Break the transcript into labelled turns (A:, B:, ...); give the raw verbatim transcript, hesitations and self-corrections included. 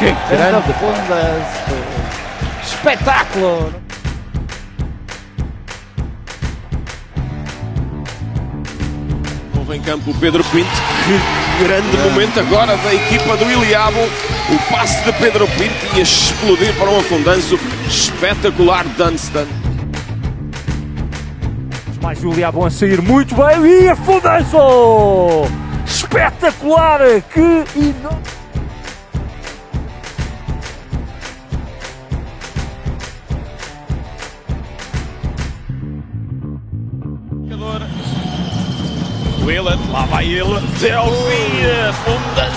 A: grande fundanço. Espetáculo.
B: Novo em campo o Pedro Pinto. Que grande momento agora da equipa do Iliabo. O passe de Pedro Pinto ia explodir para um afundanço espetacular. Dunstan.
C: Mais o Iliabo a sair muito bem e afundanço! Espetacular! Que enorme!
D: O Elan, lá vai ele, até ao fim,